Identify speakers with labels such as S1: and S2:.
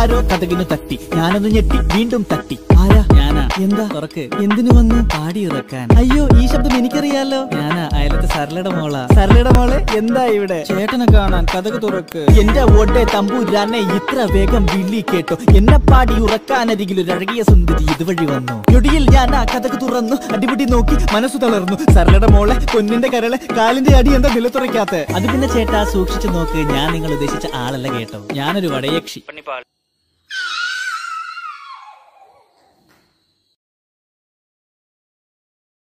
S1: ആരോ കഥകിന് തട്ടി. ഞാനൊന്ന് ഞെട്ടി, വീണ്ടും തട്ടി. ആരാ? ഞാനാ. എന്താ? തുറക്ക്. എന്തിനു വന്നു? പാടി ഇറക്കാൻ. അയ്യോ, ഈ ശബ്ദം എനിക്കറിയാലോ. ഞാനാ, അയലത്തെ സരളയുടെ മോളാ. സരളയുടെ മോളെ, എന്താ ഇവിടെ? ചേട്ടനെ കാണാൻ, കഥക് തുറക്ക്. എന്റെ ഓടെ തമ്പൂരാനെ, ഇത്ര വേഗം വിളി കേട്ടോ. എന്നെ പാടി ഉറക്കാനരികിൽ ഒരു അഴകിയ സുന്ദരി ഇതുവഴി വന്നു. ഞൊടിയിൽ ഞാൻ ആ കഥക് തുറന്നു. അടിപിടി നോക്കി മനസ്സു തളർന്നു. സരളയുടെ മോളെ, പൊന്നിന്റെ കരളെ, കാലിന്റെ അടി എന്താ നിലത്തുറയ്ക്കാത്ത? അത് പിന്നെ ചേട്ടാ, സൂക്ഷിച്ചു നോക്ക്. ഞാൻ നിങ്ങൾ ഉദ്ദേശിച്ച ആളല്ല കേട്ടോ. ഞാനൊരു വടയക്ഷി.